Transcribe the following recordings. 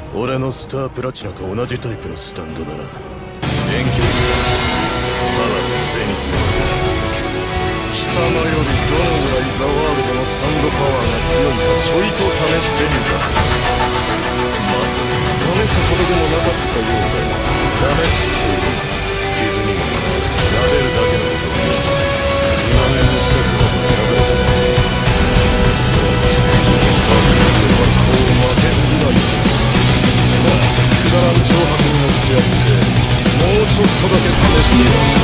俺のスタープラチナと同じタイプのスタンドだな。勉強しパワーと精密な貴様よりどのぐらいザワールドのスタンドパワーが強いかちょいと試してみた。まだ試すほどでもなかったようだが、試すという傷にも撫でるだけのことを2万円の施設などに破れたのにこう負けず嫌いくだらん挑発にもしてやってもうちょっとだけ試してやる。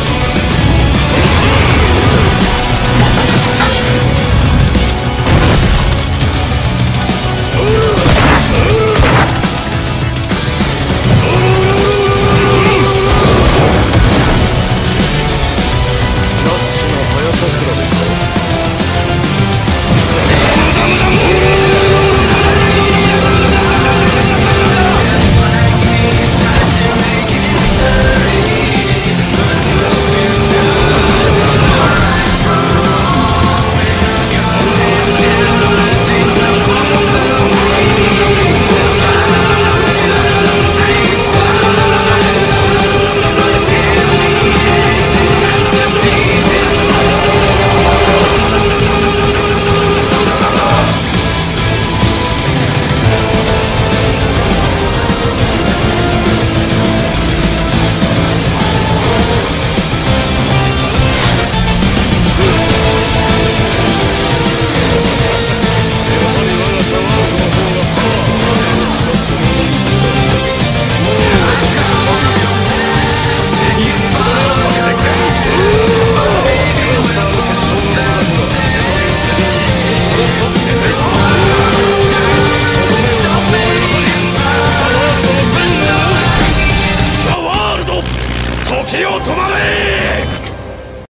時を止まれ！